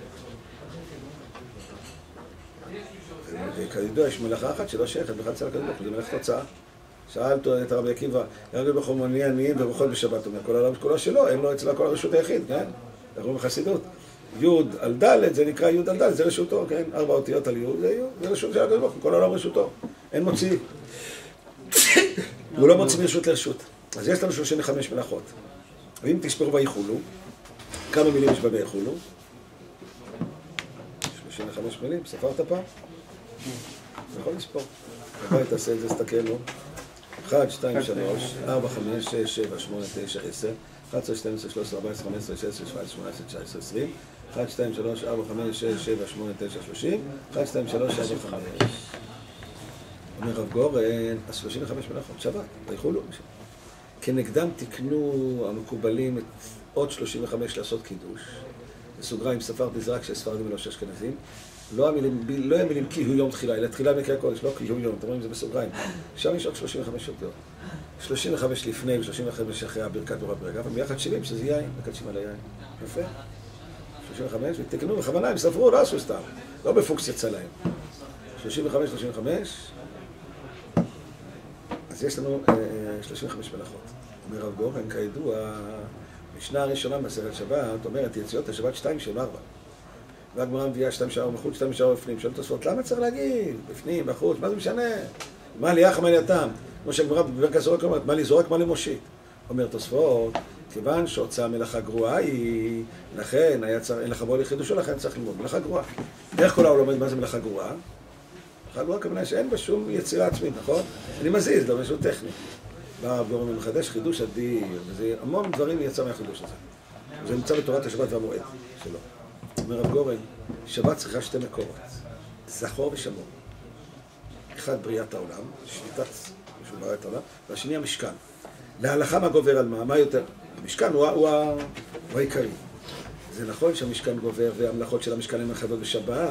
כידוע, יש מלאכה אחת שלא שייכת בכלל אצל הקדוש ברוך הוא, זה מלאכת הוצאה. שאלת את הרבי עקיבא, ירד בחומוני עניים ובכל בשבת, אומר, כל העולם כולו שלו, אין לו אצלה כל הרשות היחיד, כן? אנחנו בחסידות. י' על ד' זה נקרא י' על ד', זה רשותו, כן? ארבע אותיות על י' זה י', זה רשות של הקדוש ברוך הוא, כל העולם רשותו. אין מוציא. הוא לא מוציא מרשות לרשות. אז יש לנו שלושים וחמש מלאכות. ואם תספרו ויחולו, כמה מילים יש בה ויחולו? שלושים וחמש מילים, ספרת פעם? אתה יכול לספור. הבית תעשה את זה, סתכל לו. אחת, שתיים, שלוש, ארבע, חמש, שש, שבע, שמונה, תשע, עשר, אחת עשרה, שתים עשרה, שלוש עשרה, ארבע עשרה, חמש עשרה, שש עשרה, שבע עשרה, שמונה עשרה, תשע עשרה, עשרים, אחת, שתיים, שלוש, ארבע, חמש, שש, שבע, שמונה, תשע, שלושים, אחת, שתיים, שלוש, ארבע, חמש. אומר רב גורן, אז שלושים וחמש מלאכות, שבת, ויחולו. כנגדם תקנו המקובלים את עוד שלושים וחמש לעשות קידוש. בסוגריים, ספרתי זה רק שספרדים ולא שאשכנזים. לא המילים, לא המילים כי הוא יום תחילה, אלא תחילה מקרה קודש, לא כי הוא יום, אתם רואים זה בסוגריים. שם יש עוד שלושים וחמש אותיות. שלושים וחמש לפני ו-שלושים וחמש אחרי הברכת תורה ברגע, אבל ביחד שבעים שזה יין, מקדשים על היין. יפה. שלושים וחמש, ותקנו בכוונה, הם ספרו, לא עשו סתם. לא בפוקס יצא להם. שלושים וחמש, שלושים וחמש. אז יש לנו שלושים וחמש מלאכות. אומר רב גורן, כידוע, המשנה הראשונה במסכת שבת אומרת, יציאות השבת שתיים של ארבע. והגמרא מביאה שתיים שער בחוץ, שתיים שער בפנים. שואל תוספות, למה צריך להגיד? בפנים, בחוץ, מה זה משנה? מה לי יחם, מה לי הטעם? כמו שהגמרא בברכת זורק אומרת, מה לי זורק, מה לי מושיט? אומר תוספות, כיוון שהוצאה מלאכה גרועה היא, לכן היה צריך, אין לך בוא לחידושו, לכן צריך ללמוד. מלאכה גרועה. איך כל העולם לומד מה זה מלאכה גרועה? מלאכה גרועה כמובן שאין בה שום יצירה עצמית, נכון? אני מזיז, לא משהו טכני. בא גורם מחדש חידוש אדיר, וזה המון דברים יצא מהחידוש הזה. זה נמצא בתורת השבת והמועד שלו. אומר רב גורן, שבת צריכה שתי מקורות, זכור ושמור. אחד בריאת העולם, שליטת משהו בריאת העולם, והשני המשכן. להלכה מה גובר על מה? מה יותר? המשכן הוא, הוא, הוא, הוא העיקרי. זה נכון שהמשכן גובר והמלאכות של המשכן הן מרחבות בשבת,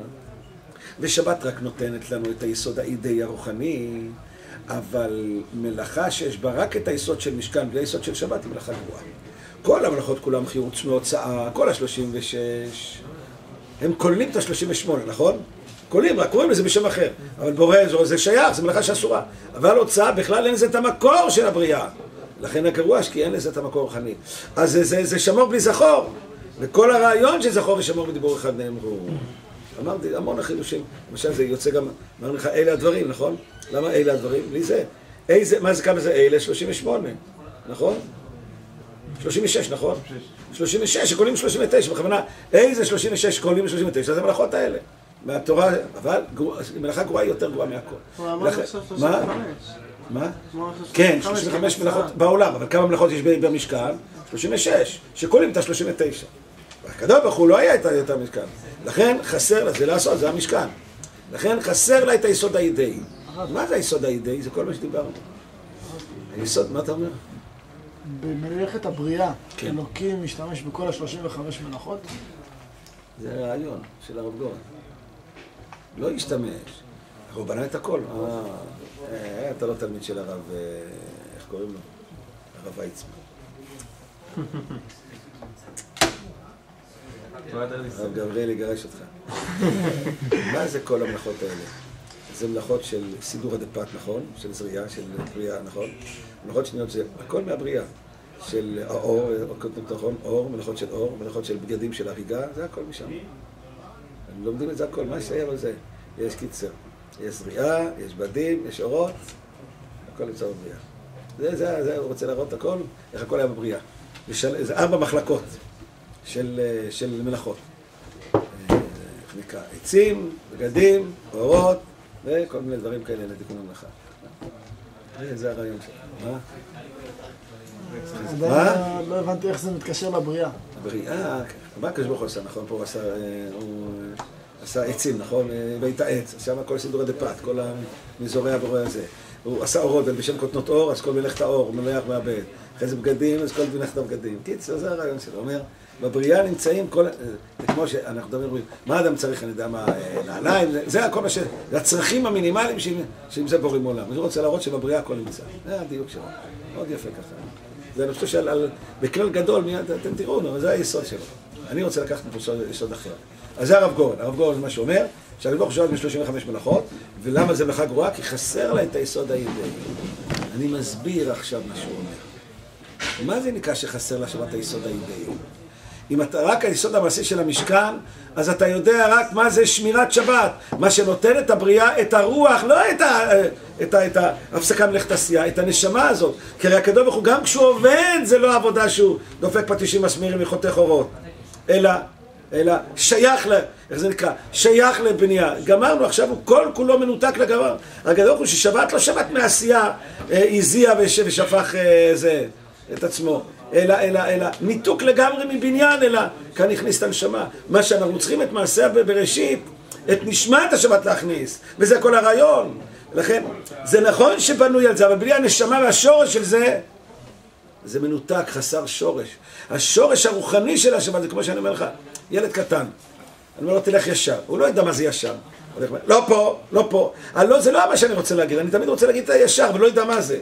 ושבת רק נותנת לנו את היסוד האידאי הרוחני, אבל מלאכה שיש בה רק את היסוד של משכן בלי היסוד של שבת היא מלאכה גבוהה. כל המלאכות כולם חירוץ מהוצאה, כל ה-שלושים ושש, הם כוללים את ה-שלושים ושמונה, נכון? כוללים, רק קוראים לזה בשם אחר. אבל בורא, זה שייך, זה מלאכה שאסורה. אבל הוצאה, בכלל אין לזה את המקור של הבריאה. לכן הגרוע, כי אין לזה את המקור רוחני. אז זה, זה, זה שמור בלי זכור. וכל הרעיון של זכור ושמור בדיבור אחד נאמרו. אמרתי, המון החידושים. למשל, זה יוצא גם, אמרנו לך, אלה הדברים, נכון? למה אלה הדברים? בלי זה. איזה, מה זה, כמה זה אלה? שלושים ושמונה, נכון? שלושים ושש, נכון? שלושים ושש, שקולים שלושים ותשע, בכוונה, איזה שלושים ושש שקולים שלושים ותשע? זה המלאכות האלה. מהתורה, אבל מלאכה גרועה היא יותר גרועה מהכל. הוא אמר עכשיו שלושים וחמש. מה? כן, שלושים וחמש מלאכות בעולם, אבל כמה מלאכות יש במשכן? שלושים ושש, שקולים את ה-שלושים ותשע. והקדוש ברוך הוא לא היה את המשכן. לכן חסר לה, זה לעשות, זה המשכן. לכן חסר לה את היסוד האידאי. מה זה היסוד האידאי? זה כל מה שדיברנו. היסוד, מה אתה אומר? במלאכת הבריאה, אלוקים משתמש בכל ה-שלושים וחמש מלאכות? זה הרעיון של הרב גורן. לא ישתמש. הוא בנה את הכל. אה, אתה לא תלמיד של הרב, איך קוראים לו? הרב ויצמן. הרב גבריאל יגרש אותך. מה זה כל המלאכות האלה? זה מלאכות של סידור הדפת, נכון? של זריעה, של בריאה, נכון? מלאכות שניות זה הכל מהבריאה. של האור, נכון? אור, מלאכות של אור, מלאכות של בגדים של הריגה, זה הכל משם. הם לומדים את זה הכל, מה שהיה בזה? יש קיצר. יש זריעה, יש בדים, יש אורות, הכל נמצא בבריאה. זה, זה, זה, הוא רוצה להראות הכל, איך הכל היה בבריאה. זה ארבע מחלקות של, של מלאכות. איך נקרא? עצים, בגדים, אורות, וכל מיני דברים כאלה לתיקון המלאכה. זה הרעיון שלו. מה? מה? לא הבנתי איך זה מתקשר לבריאה. הבריאה, מה הקדוש ברוך הוא עשה, נכון? פה הוא עשה, הוא עשה עצים, נכון? בית העץ, שם כל סידורי דפת, כל המזורי הבורא הזה. הוא עשה אורות, בשם כותנות אור, אז כל מלאכת האור, הוא מלאך מהבית. אחרי זה בגדים, אז כל מלאכת הבגדים. קיצר, זה הרעיון שלו. הוא אומר, בבריאה נמצאים כל... זה כמו שאנחנו מדברים, מה אדם צריך, אני יודע מה, נעליים, זה הכל מה ש... זה הצרכים המינימליים שעם זה בורים עולם. אני רוצה להראות שבבריאה הכל נמצא. זה הדיוק שלו. מאוד יפה ככה. זה אני חושב שבכלל גדול, אתם תראו, אבל זה היסוד שלו. אני רוצה לקחת פה יסוד אחר. אז זה הרב גורן. הרב גורן זה מה שאומר, שהרב גורן חושב ב-שלושים וחמש מלאכות, ולמה זה מלאכה גרועה? כי חסר לה את היסוד האידאי. אני מסביר עכשיו מה שהוא אומר. מה זה נקרא שחסר לה שם את היסוד האידאי? אם אתה רק היסוד המעשי של המשכן, אז אתה יודע רק מה זה שמירת שבת, מה שנותן את הבריאה, את הרוח, לא את, ה, את, ה, את ההפסקה מלאכת עשייה, את הנשמה הזאת. כי הרי הקדוש ברוך הוא, גם כשהוא עובד, זה לא עבודה שהוא דופק פטישים מסמירים וחותך אורות, אלא, אלא שייך ל... איך זה נקרא? שייך לבנייה. גמרנו, עכשיו הוא כל כולו מנותק לגמר. הקדוש ברוך הוא ששבת לא שבת מעשייה, הזיע ושפך זה, את עצמו. אלא, אלא, אלא, ניתוק לגמרי מבניין, אלא, כאן הכניס את הנשמה. מה שאנחנו צריכים את מעשה בראשית, את נשמת השבת להכניס, וזה כל הרעיון. לכן, זה נכון שבנוי על זה, אבל בלי הנשמה והשורש של זה, זה מנותק, חסר שורש. השורש הרוחני של השבת, זה כמו שאני אומר לך, ילד קטן, אני אומר לו, תלך ישר. הוא לא יודע מה זה ישר. לא פה, לא פה. לא, זה לא מה שאני רוצה להגיד, אני תמיד רוצה להגיד את הישר, ולא יודע מה זה.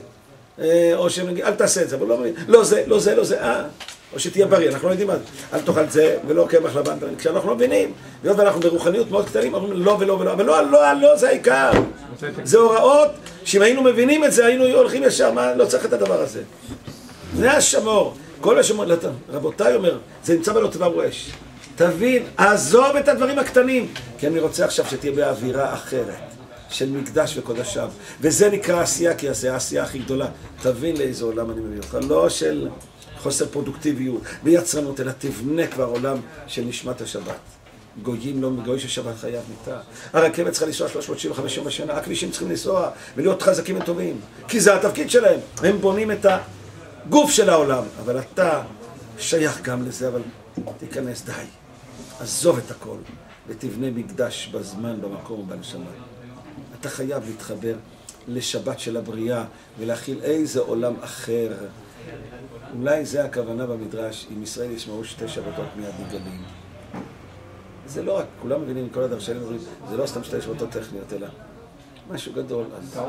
או שנגיד, אל תעשה את זה, אבל לא מבין, לא זה, לא זה, לא זה, אה, או שתהיה בריא, אנחנו לא יודעים מה זה, אל תאכל זה, ולא קמח לבן, כשאנחנו לא מבינים, ואנחנו ברוחניות מאוד קטנים, אומרים לא ולא ולא, אבל לא, לא, לא, זה העיקר, זה הוראות, שאם היינו מבינים את זה, היינו הולכים ישר, מה, לא צריך את הדבר הזה. זה השמור, כל השמור, רבותיי אומר, זה נמצא בלא תבערו אש, תבין, עזוב את הדברים הקטנים, כי אני רוצה עכשיו שתהיה באווירה אחרת. של מקדש וקודשיו, וזה נקרא עשייה, כי זה העשייה הכי גדולה. תבין לאיזה עולם אני מביא אותך, לא של חוסר פרודוקטיביות ויצרנות, אלא תבנה כבר עולם של נשמת השבת. גויים לא מגוי ששבת חייב מיתה. הרכבת צריכה לנסוע שלוש מאות שבעים וחמש יום בשנה, הכבישים צריכים לנסוע ולהיות חזקים וטובים, כי זה התפקיד שלהם. הם בונים את הגוף של העולם, אבל אתה שייך גם לזה, אבל תיכנס די. עזוב את הכל ותבנה מקדש בזמן, במקום ובנשמה. אתה חייב להתחבר לשבת של הבריאה ולהכיל איזה עולם אחר. אולי זה הכוונה במדרש, אם ישראל ישמעו שתי שבתות מיד נגלים. זה לא רק, כולם מבינים, כל הדרשנים אומרים, זה לא סתם שתי שבתות טכניות, אלא משהו גדול.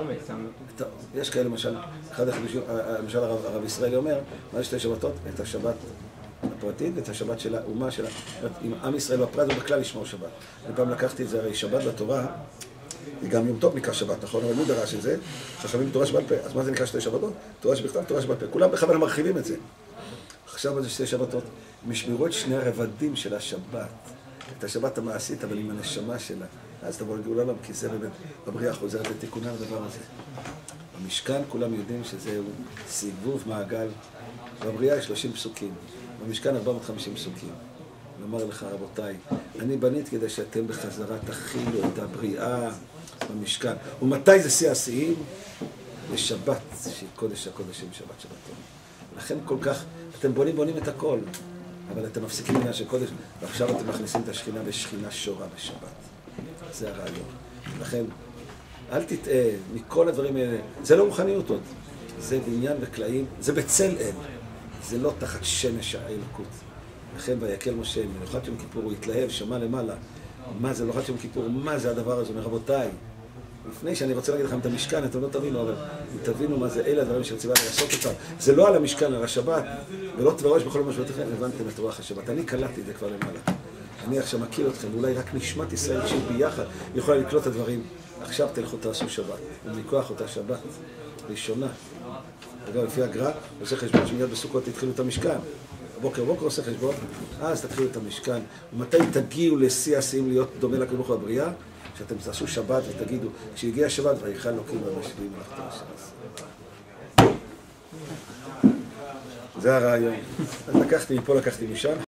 יש כאלה, למשל, אחד החדשים, למשל הרב ישראלי אומר, מה זה שתי שבתות? את השבת הפרטית ואת השבת של האומה שלה. אם עם ישראל בפרט ובכלל ישמעו שבת. אני פעם לקחתי את זה, הרי שבת בתורה, גם יום טוב נקרא שבת, נכון? אבל מי דרש את זה? חכמים תורה שבעל פה. אז מה זה נקרא שתי שבתות? תורה שבכתב, תורה שבעל פה. כולם בכוונה מרחיבים את זה. עכשיו על זה שתי שבתות. הם ישמרו את שני הרבדים של השבת. את השבת המעשית, אבל עם הנשמה שלה. אז תבוא לגאולה לעולם, כי זה באמת, הבריאה חוזרת לתיקונה לדבר הזה. במשכן כולם יודעים שזהו סיבוב מעגל. בבריאה יש שלושים פסוקים. במשכן ארבע מאות וחמישים פסוקים. לומר לך, רבותיי, אני בנית כדי שאתם בחזרה תכילו את הבריאה במשכן. ומתי זה שיא השיאים? לשבת, שהיא קודש הקודשים, שבת שבתון. לכן כל כך, אתם בונים בונים את הכל, אבל אתם מפסיקים עניין של קודש, ועכשיו אתם מכניסים את השכינה בשכינה שורה בשבת. זה הרעיון. לכן, אל תטעה מכל הדברים האלה. זה לא רוחניות עוד. זה בניין וקלעים, זה בצל אל. זה לא תחת שמש האלוקות. לכן ויקל משה, מלאכת יום כיפור, הוא התלהב, שמע למעלה. מה זה מלאכת יום כיפור? מה זה הדבר הזה? רבותיי, לפני שאני רוצה להגיד לכם את המשכן, אתם לא תבינו, אבל תבינו מה זה אלה הדברים שרציבה לעשות אותם. זה לא על המשכן, על השבת, ולא תבראש בכל מה שבתכם, הבנתם את רוח השבת. אני קלטתי את זה כבר למעלה. אני עכשיו מכיר אתכם, אולי רק נשמת ישראל שהיא ביחד יכולה לקלוט את הדברים. עכשיו תלכו תעשו שבת, ומכוח אותה שבת, ראשונה. אגב, לפי הגר"א, עושה חשבון שמיד בסוכות התחילו את המשכן. בוקר בוקר עושה חשבון, אז תתחילו את המשכן. ומתי תגיעו לשיא השיאים להיות דומה לקדוש ברוך הוא בבריאה? שאתם תעשו שבת ותגידו, כשהגיע השבת, ויכל אלוקים במשביעים מלאכתו אשר עשה. זה הרעיון. אז לקחתי מפה, לקחתי משם.